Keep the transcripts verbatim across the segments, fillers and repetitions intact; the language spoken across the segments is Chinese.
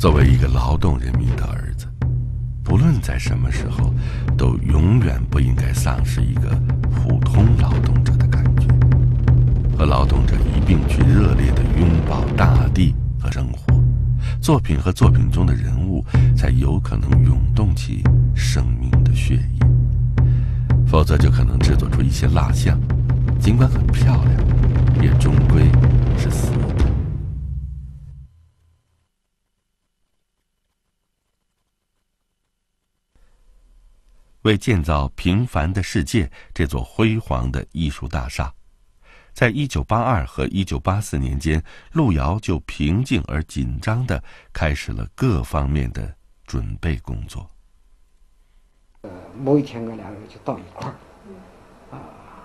作为一个劳动人民的儿子，不论在什么时候，都永远不应该丧失一个普通劳动者的感觉，和劳动者一并去热烈地拥抱大地和生活，作品和作品中的人物才有可能涌动起生命的血液，否则就可能制作出一些蜡像，尽管很漂亮，也终归是死的。为建造《平凡的世界》这座辉煌的艺术大厦，在一九八二和一九八四年间，路遥就平静而紧张地开始了各方面的准备工作。 呃，某一天我俩人就到一块儿，啊，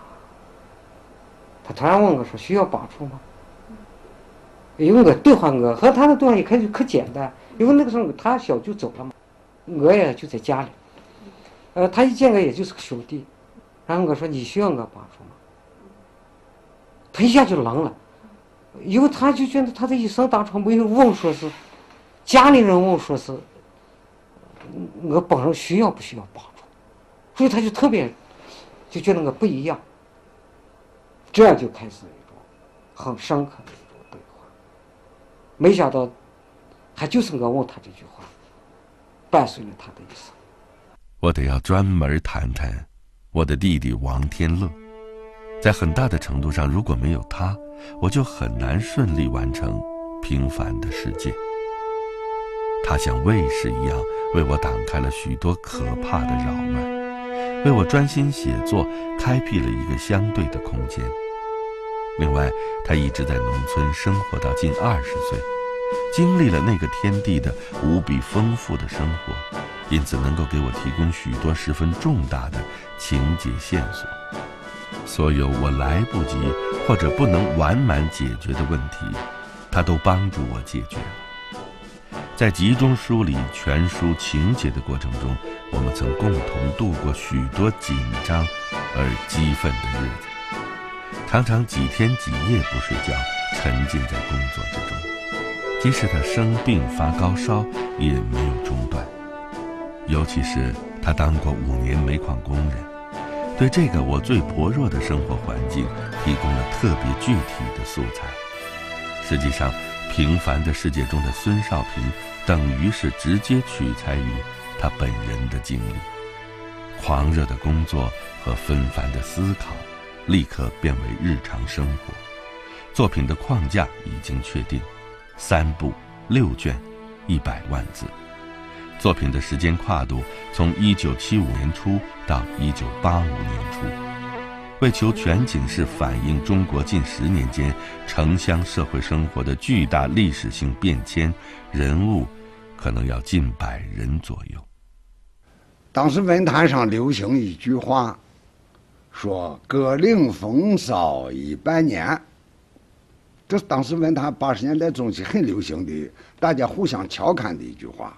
他突然问我说：“需要帮助吗？”因为我对话我和他的对话一开始可简单，因为那个时候他小就走了嘛，我也就在家里。呃，他一见我也就是个兄弟，然后我说：“你需要我帮助吗？”他一下就愣了，因为他就觉得他的一生当中没有问说是家里人问说是我本人需要不需要帮助，所以他就特别就觉得我不一样，这样就开始一种很深刻的一种对话。没想到还就是我问他这句话，伴随了他的一生。 我得要专门谈谈我的弟弟王天乐，在很大的程度上，如果没有他，我就很难顺利完成《平凡的世界》。他像卫士一样为我挡开了许多可怕的扰乱，为我专心写作开辟了一个相对的空间。另外，他一直在农村生活到近二十岁，经历了那个天地的无比丰富的生活，因此能够给我提供许多十分重大的情节线索。所有我来不及或者不能完满解决的问题，他都帮助我解决了。在集中梳理全书情节的过程中，我们曾共同度过许多紧张而激愤的日子，常常几天几夜不睡觉，沉浸在工作之中。即使他生病发高烧，也没有中断。尤其是他当过五年煤矿工人，对这个我最薄弱的生活环境提供了特别具体的素材。实际上，《平凡的世界》中的孙少平等于是直接取材于他本人的经历。狂热的工作和纷繁的思考立刻变为日常生活。作品的框架已经确定，三部六卷一百万字。作品的时间跨度从一九七五年初到一九八五年初，为求全景式反映中国近十年间城乡社会生活的巨大历史性变迁，人物可能要近百人左右。 当时文坛上流行一句话，说歌龄风骚一百年，这是当时文坛八十年代中期很流行的，大家互相调侃的一句话。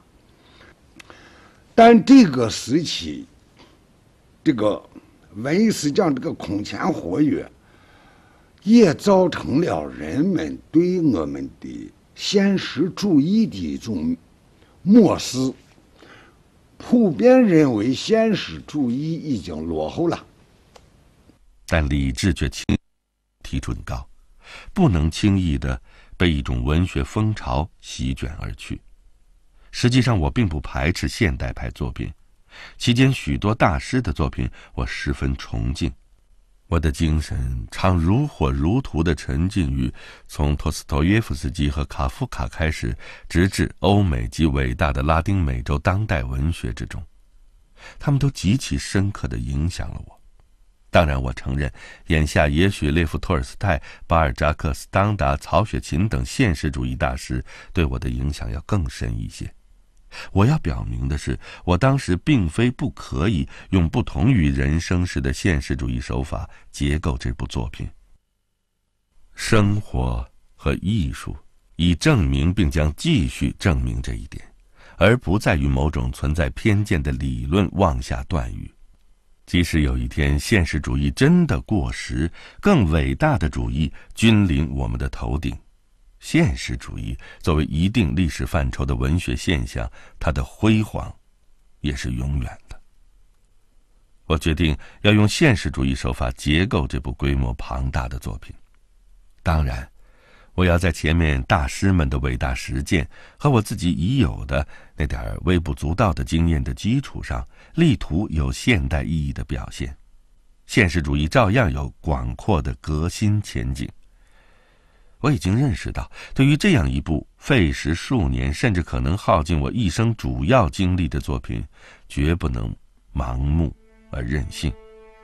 但这个时期，这个文艺思想这个空前活跃，也造成了人们对我们的现实主义的一种漠视，普遍认为现实主义已经落后了。 但理智却轻提出很高，不能轻易地被一种文学风潮席卷而去。实际上，我并不排斥现代派作品，其间许多大师的作品我十分崇敬。我的精神常如火如荼地沉浸于从托斯托耶夫斯基和卡夫卡开始，直至欧美及伟大的拉丁美洲当代文学之中，他们都极其深刻地影响了我。当然，我承认，眼下也许列夫·托尔斯泰、巴尔扎克、斯当达、曹雪芹等现实主义大师对我的影响要更深一些。我要表明的是，我当时并非不可以用不同于人生式的现实主义手法结构这部作品。生活和艺术已证明并将继续证明这一点，而不在于某种存在偏见的理论妄下断语。即使有一天现实主义真的过时，更伟大的主义君临我们的头顶， 现实主义作为一定历史范畴的文学现象，它的辉煌也是永远的。我决定要用现实主义手法结构这部规模庞大的作品。当然，我要在前面大师们的伟大实践和我自己已有的那点微不足道的经验的基础上，力图有现代意义的表现。现实主义照样有广阔的革新前景。我已经认识到，对于这样一部费时数年甚至可能耗尽我一生主要精力的作品，绝不能盲目而任性。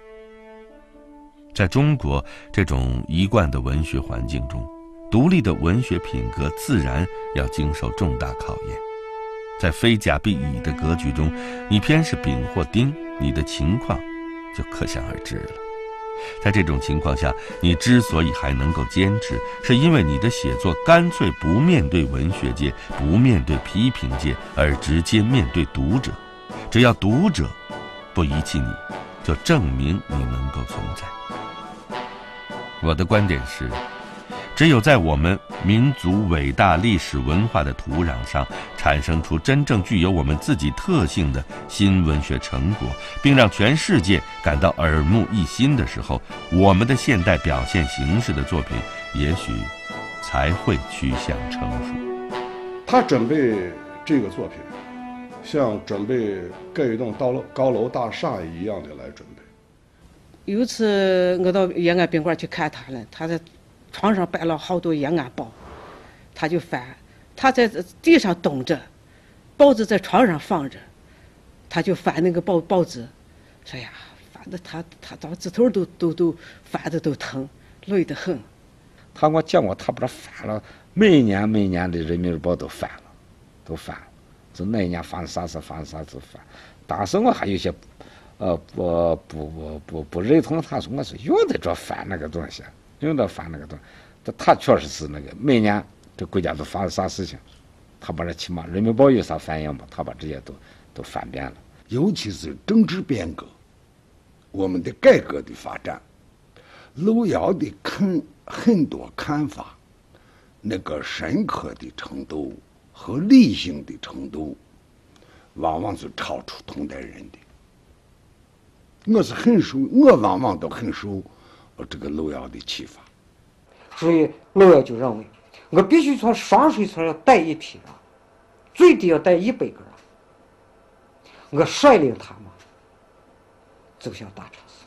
在中国这种一贯的文学环境中，独立的文学品格自然要经受重大考验。在非甲必乙的格局中，你偏是丙或丁，你的情况就可想而知了。在这种情况下，你之所以还能够坚持，是因为你的写作干脆不面对文学界，不面对批评界，而直接面对读者。只要读者不遗弃你，就证明你能够存在。我的观点是，只有在我们民族伟大历史文化的土壤上产生出真正具有我们自己特性的新文学成果，并让全世界感到耳目一新的时候，我们的现代表现形式的作品也许才会趋向成熟。 他准备这个作品像准备盖一栋高楼高楼大厦一样的来准备。 有一次我到延安宾馆去看他了，他在床上摆了好多延安报，他就翻，他在地上蹲着，报纸在床上放着，他就翻那个报报纸，说呀，翻的他他到指头都都都翻的都疼，累得很。 他我见过他把它翻了，每年每年的《人民日报》都翻了，都翻了，就那一年翻啥事翻啥就翻。当时我还有些，呃不不不不不认同他，说我是用得着翻那个东西。用到翻那个东西，他确实是那个每年这国家都发生啥事情，他把这起码人民报有啥反应嘛，他把这些都都翻遍了。 尤其是政治变革，我们的改革的发展，路遥的看很多看法，那个深刻的程度和理性的程度，往往是超出同代人的。我是很受，我往往都很受这个路遥的启发。 所以路遥就认为，我必须从双水村要带一批人，最低要带一百个人，我率领他们走向大城市。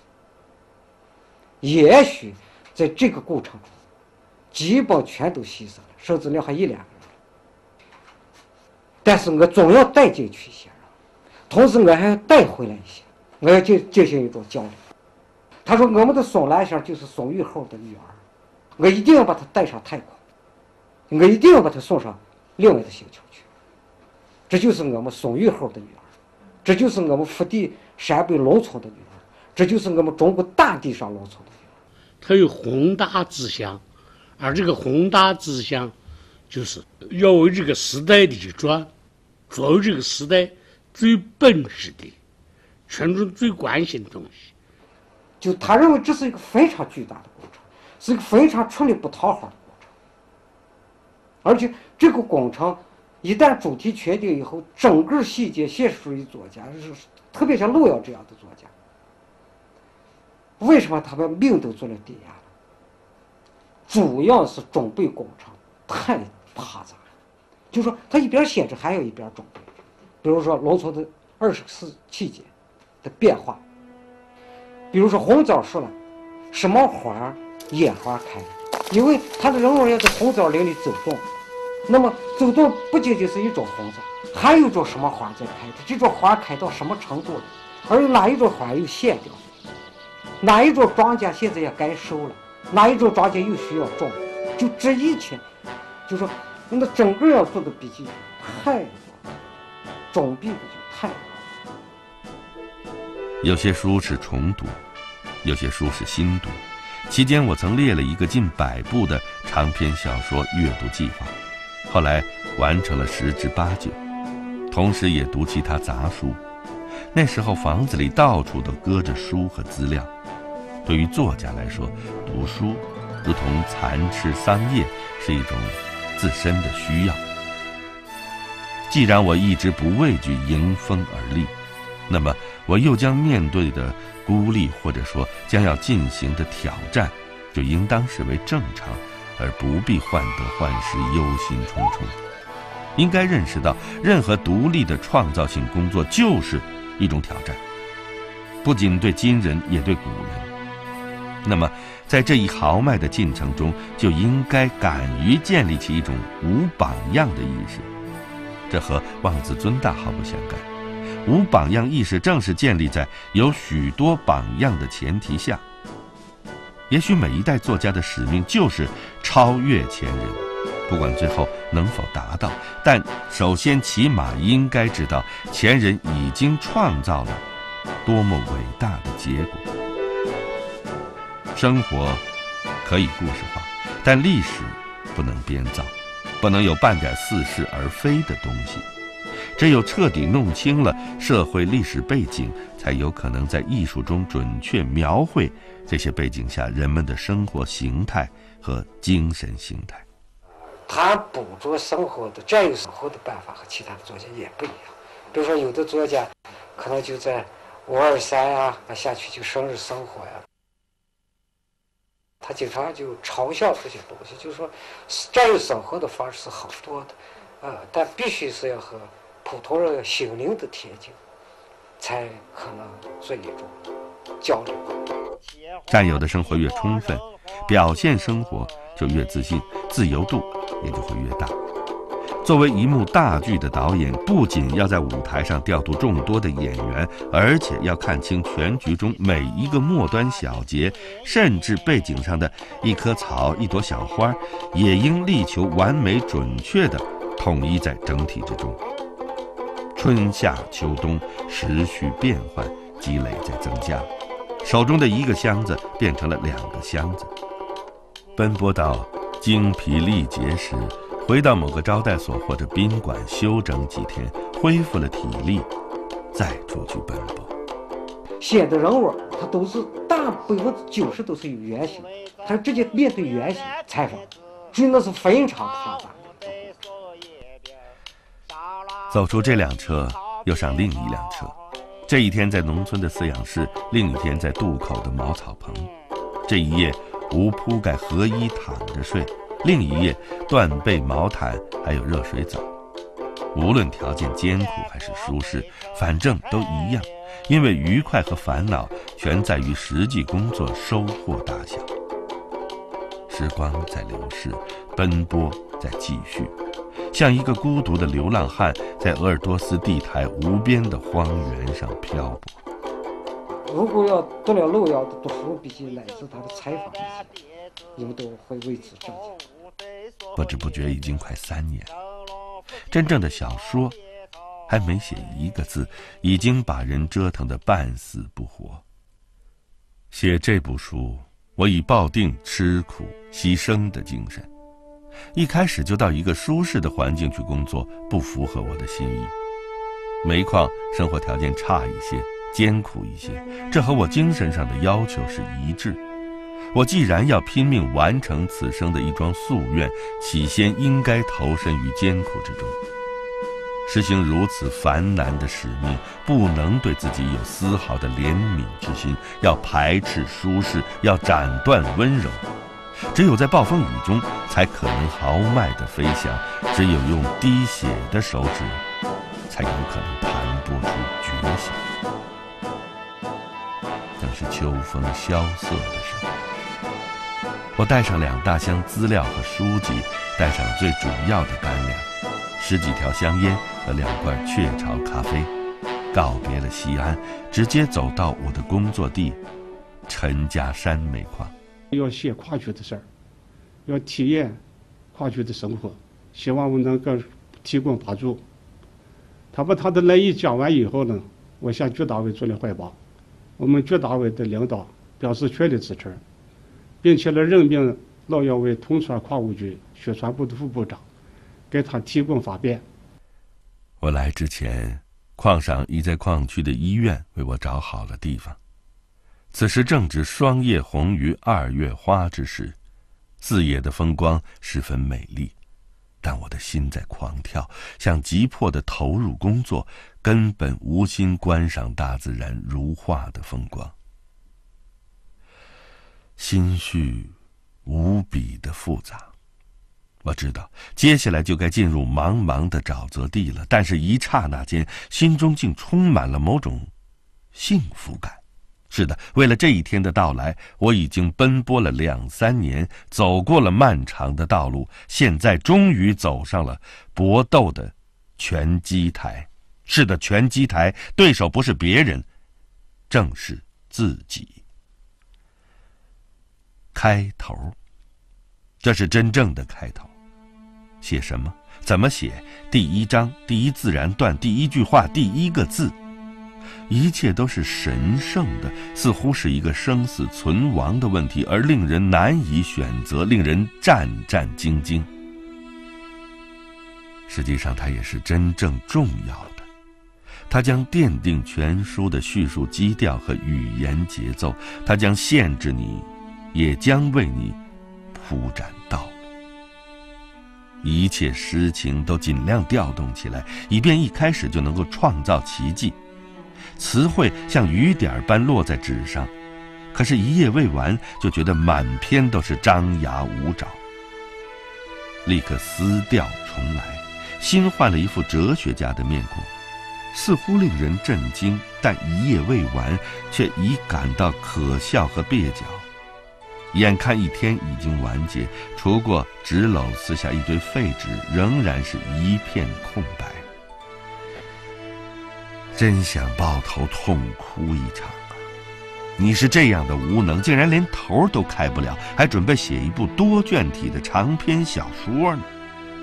也许在这个过程中，基本全都牺牲了，甚至了还一两个人了。但是我总要带进去一些人，同时我还要带回来一些，我要进进行一种交流。他说我们的宋兰香就是宋玉后的女儿，我一定要把她带上太空，我一定要把她送上另外的星球去。这就是我们宋玉后的女儿，这就是我们福地陕北农村的女儿，这就是我们中国大地上农村的女儿。 他有宏大志向，而这个宏大志向就是要为这个时代的去转，作为这个时代最本质的群众最关心的东西。 就他认为这是一个非常巨大的工程，是一个非常出力不讨好的工程，而且这个工程一旦主题确定以后，整个细节现实主义作家，特别像路遥这样的作家，为什么他们命都做了抵押了？主要是准备工程太庞杂了，就说他一边写着还有一边准备，比如说农村的二十四季节的变化。比如说红枣树了，什么花野花开，因为他的人物要在红枣林里走动，那么走动不仅仅是一种红枣，还有一种什么花在开着，这种花开到什么程度了，而哪一种花又谢掉，哪一种庄稼现在也该收了，哪一种庄稼又需要种，就这一切，就说那整个要做的笔记太多了，准备的就太多了。 有些书是重读，有些书是新读，期间我曾列了一个近百部的长篇小说阅读计划，后来完成了十之八九，同时也读其他杂书。那时候房子里到处都搁着书和资料，对于作家来说，读书如同蚕吃桑叶，是一种自身的需要。既然我一直不畏惧迎风而立，那么我又将面对的孤立或者说将要进行的挑战，就应当视为正常，而不必患得患失、忧心忡忡。应该认识到，任何独立的创造性工作就是一种挑战，不仅对今人，也对古人。那么在这一豪迈的进程中，就应该敢于建立起一种无榜样的意识，这和妄自尊大毫不相干。无榜样意识正是建立在有许多榜样的前提下。也许每一代作家的使命就是超越前人，不管最后能否达到，但首先起码应该知道前人已经创造了多么伟大的结果。生活可以故事化，但历史不能编造，不能有半点似是而非的东西。只有彻底弄清了社会历史背景，才有可能在艺术中准确描绘这些背景下人们的生活形态和精神形态。 他捕捉生活的这样生活的办法和其他的作家也不一样。比如说有的作家可能就在五二三啊下去就生日生活呀，他经常就嘲笑这些东西，就是说这样生活的方式是好多的，呃，但必须是要和普通人心灵的贴近，才可能做一种交流。 占有的生活越充分，表现生活就越自信，自由度也就会越大。作为一幕大剧的导演，不仅要在舞台上调度众多的演员，而且要看清全局中每一个末端小节，甚至背景上的一棵草、一朵小花，也应力求完美准确地统一在整体之中。春夏秋冬时序变换，积累在增加，手中的一个箱子变成了两个箱子。奔波到精疲力竭时，回到某个招待所或者宾馆休整几天，恢复了体力，再出去奔波。 写的人物他都是大百分之九十都是有原型，他直接面对原型采访，所以那是非常发达。 走出这辆车，又上另一辆车。这一天在农村的饲养室，另一天在渡口的茅草棚。这一夜无铺盖合衣躺着睡，另一夜缎被毛毯还有热水澡。无论条件艰苦还是舒适，反正都一样，因为愉快和烦恼全在于实际工作收获大小。时光在流逝，奔波在继续，像一个孤独的流浪汉在鄂尔多斯地台无边的荒原上漂泊。 如果要得了路遥的读书笔记乃至他的采访笔记，你们都会为之震惊。 不知不觉已经快三年，真正的小说还没写一个字，已经把人折腾得半死不活。写这部书，我已抱定吃苦牺牲的精神。一开始就到一个舒适的环境去工作，不符合我的心意。煤矿生活条件差一些，艰苦一些，这和我精神上的要求是一致。我既然要拼命完成此生的一桩夙愿，起先应该投身于艰苦之中。实行如此繁难的使命，不能对自己有丝毫的怜悯之心，要排斥舒适，要斩断温柔。只有在暴风雨中才可能豪迈地飞翔，只有用滴血的手指才有可能弹拨出觉醒。正是秋风萧瑟的时候，我带上两大箱资料和书籍，带上最主要的干粮，十几条香烟和两罐雀巢咖啡，告别了西安，直接走到我的工作地陈家山煤矿。 要写跨区的事儿，要体验跨区的生活，希望我能够提供帮助。他把他的来意讲完以后呢，我向局党委做了汇报，我们局党委的领导表示全力支持，并且呢任命老姚为通川矿务局宣传部的副部长，给他提供方便。 我来之前，矿上已在矿区的医院为我找好了地方。此时正值霜叶红于二月花之时，四野的风光十分美丽。 但我的心在狂跳，想急迫地投入工作，根本无心观赏大自然如画的风光。心绪无比的复杂，我知道接下来就该进入茫茫的沼泽地了，但是一刹那间，心中竟充满了某种幸福感。是的，为了这一天的到来，我已经奔波了两三年，走过了漫长的道路，现在终于走上了搏斗的拳击台。是的，拳击台，对手不是别人，正是自己。开头，这是真正的开头。写什么？怎么写？第一章，第一自然段，第一句话，第一个字，一切都是神圣的，似乎是一个生死存亡的问题，而令人难以选择，令人战战兢兢。实际上，它也是真正重要的。它将奠定全书的叙述基调和语言节奏，它将限制你，也将为你铺展道路。一切诗情都尽量调动起来，以便一开始就能够创造奇迹。词汇像雨点般落在纸上，可是一页未完，就觉得满篇都是张牙舞爪。立刻撕掉重来，新换了一副哲学家的面孔，似乎令人震惊，但一页未完，却已感到可笑和蹩脚。眼看一天已经完结，除过纸篓撕下一堆废纸，仍然是一片空白。真想抱头痛哭一场啊！你是这样的无能，竟然连头都开不了，还准备写一部多卷体的长篇小说呢？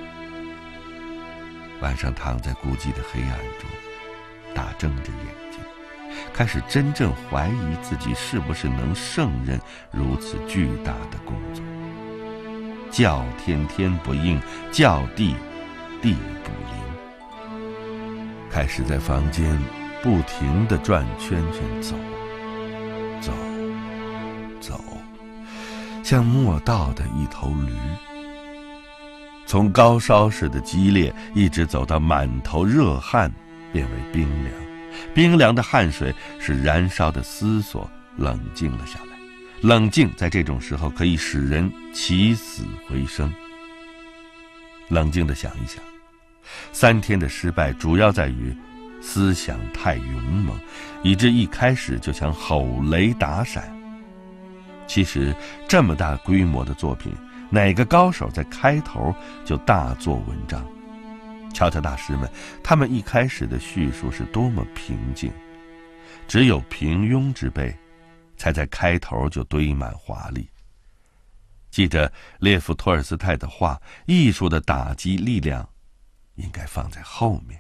晚上躺在孤寂的黑暗中，大睁着眼睛，开始真正怀疑自己是不是能胜任如此巨大的工作。叫天天不应，叫地地不灵。开始在房间不停地转圈圈走，走，走，像陌道的一头驴。从高烧似的激烈，一直走到满头热汗，变为冰凉。冰凉的汗水使燃烧的思索冷静了下来。冷静在这种时候可以使人起死回生。冷静地想一想，三天的失败主要在于思想太勇猛，以致一开始就想吼雷打闪。其实这么大规模的作品，哪个高手在开头就大做文章？瞧瞧大师们，他们一开始的叙述是多么平静，只有平庸之辈才在开头就堆满华丽。记着列夫·托尔斯泰的话，艺术的打击力量应该放在后面。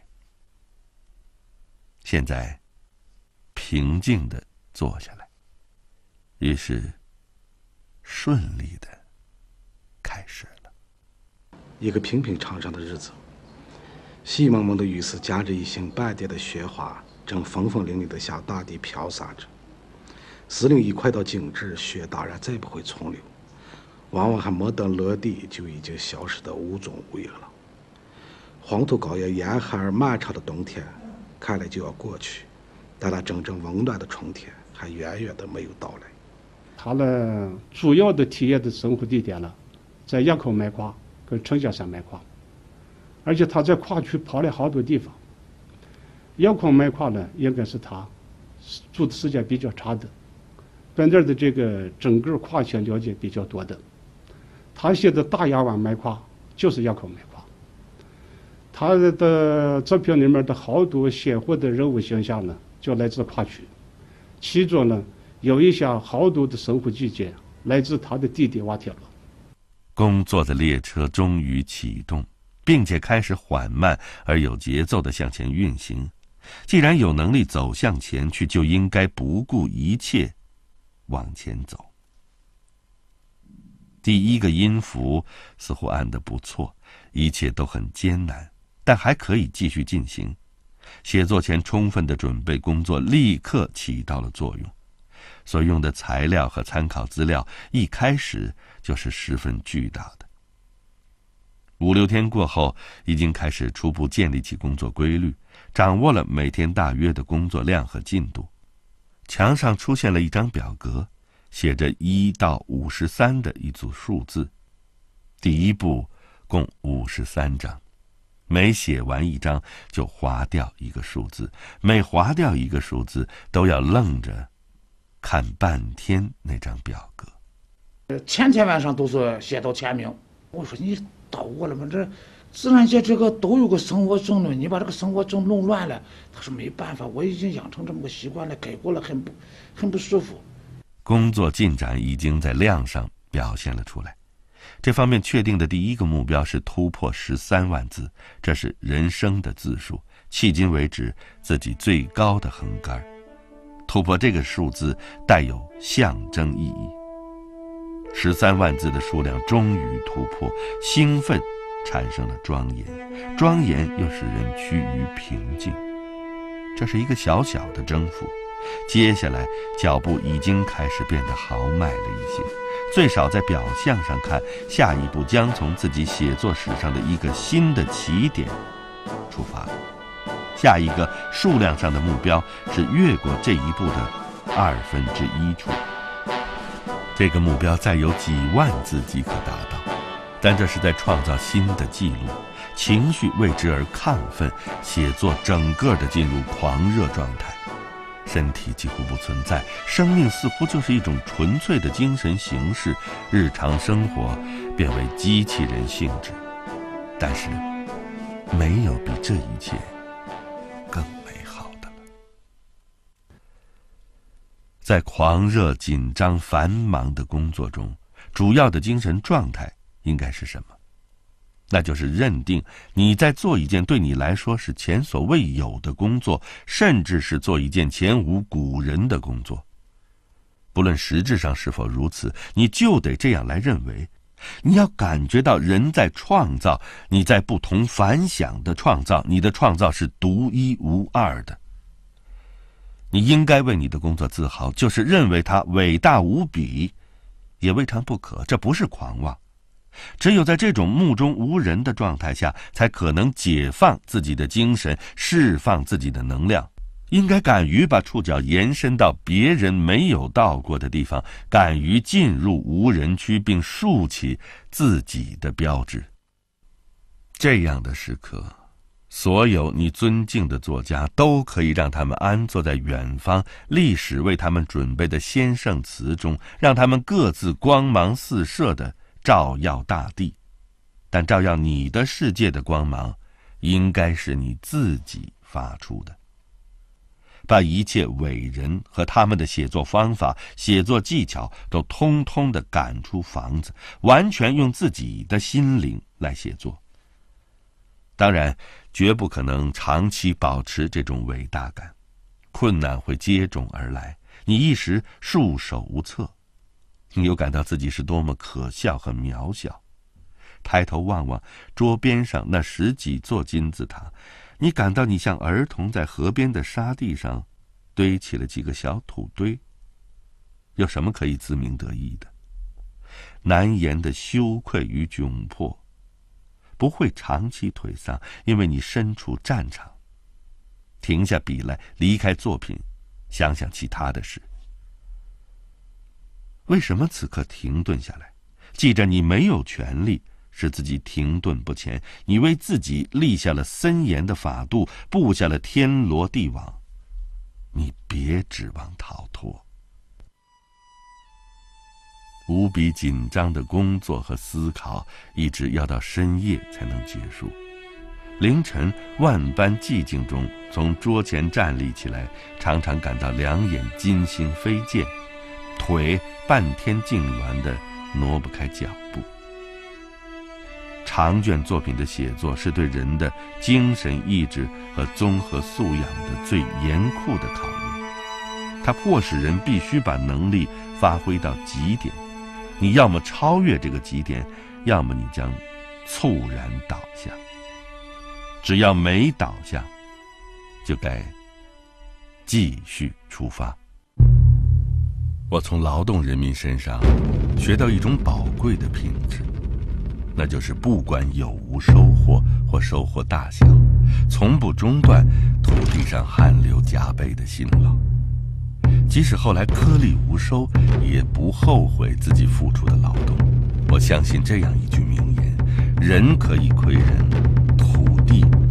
现在平静地坐下来，于是顺利地开始了。 一个平平常常的日子，细蒙蒙的雨丝夹着一星半叠的雪花，正风风凛凛地向大地飘洒着。时令一快到静止，雪当然再不会重流，往往还没等落地，就已经消失得无踪无影了。黄土高原严寒而漫长的冬天看来就要过去，但那真正温暖的春天还远远的没有到来。 他呢，主要的体验的生活地点呢，在堰口卖胯跟城下山卖胯，而且他在胯区跑了好多地方。堰口卖胯呢，应该是他住的时间比较长的，对那儿的这个整个胯线了解比较多的。他写的大亚湾卖胯就是堰口卖胯。他的作品里面的好多鲜活的人物形象呢，就来自胯区，其中呢有一项好多的生活季节来自他的弟弟瓦铁罗。 工作的列车终于启动，并且开始缓慢而有节奏地向前运行。既然有能力走向前去，就应该不顾一切往前走。第一个音符似乎按得不错，一切都很艰难，但还可以继续进行。写作前充分的准备工作立刻起到了作用，所用的材料和参考资料一开始就是十分巨大的。 五六天过后，已经开始初步建立起工作规律，掌握了每天大约的工作量和进度。墙上出现了一张表格，写着一到五十三的一组数字。第一步共五十三张，每写完一张就划掉一个数字，每划掉一个数字都要愣着看半天那张表格。 天天晚上都是写到天明。我说你捣我了吗？这自然界这个都有个生活正论，你把这个生活正弄乱了。他说没办法，我已经养成这么个习惯了，改过了很不很不舒服。 工作进展已经在量上表现了出来。这方面确定的第一个目标是突破十三万字，这是人生的字数，迄今为止自己最高的横杆。突破这个数字带有象征意义。十三万字的数量终于突破，兴奋产生了庄严，庄严又使人趋于平静。这是一个小小的征服，接下来脚步已经开始变得豪迈了一些，最少在表象上看，下一步将从自己写作史上的一个新的起点出发了。下一个数量上的目标是越过这一步的二分之一处。这个目标再有几万字即可达到，但这是在创造新的记录，情绪为之而亢奋，写作整个的进入狂热状态，身体几乎不存在，生命似乎就是一种纯粹的精神形式，日常生活变为机器人性质。但是没有比这一切更美好的了。在狂热、紧张、繁忙的工作中，主要的精神状态应该是什么？那就是认定你在做一件对你来说是前所未有的工作，甚至是做一件前无古人的工作。不论实质上是否如此，你就得这样来认为。你要感觉到人在创造，你在不同凡响的创造，你的创造是独一无二的。你应该为你的工作自豪，就是认为它伟大无比，也未尝不可，这不是狂妄。只有在这种目中无人的状态下，才可能解放自己的精神，释放自己的能量。应该敢于把触角延伸到别人没有到过的地方，敢于进入无人区，并竖起自己的标志。这样的时刻，所有你尊敬的作家都可以让他们安坐在远方历史为他们准备的先圣祠中，让他们各自光芒四射地照耀大地。但照耀你的世界的光芒，应该是你自己发出的。把一切伟人和他们的写作方法、写作技巧都通通地赶出房子，完全用自己的心灵来写作。当然，绝不可能长期保持这种伟大感，困难会接踵而来，你一时束手无策，你又感到自己是多么可笑和渺小。抬头望望桌边上那十几座金字塔，你感到你像儿童在河边的沙地上堆起了几个小土堆，有什么可以自鸣得意的？难言的羞愧与窘迫，不会长期颓丧，因为你身处战场。停下笔来，离开作品，想想其他的事。为什么此刻停顿下来？记着，你没有权利使自己停顿不前，你为自己立下了森严的法度，布下了天罗地网，你别指望逃脱。无比紧张的工作和思考，一直要到深夜才能结束。凌晨万般寂静中，从桌前站立起来，常常感到两眼金星飞溅，腿半天痉挛的挪不开脚步。长卷作品的写作是对人的精神意志和综合素养的最严酷的考验，它迫使人必须把能力发挥到极点。你要么超越这个极点，要么你将猝然倒下。只要没倒下，就该继续出发。我从劳动人民身上学到一种宝贵的品质， 那就是不管有无收获或收获大小，从不中断土地上汗流浃背的辛劳。即使后来颗粒无收，也不后悔自己付出的劳动。我相信这样一句名言：人可以亏人，土地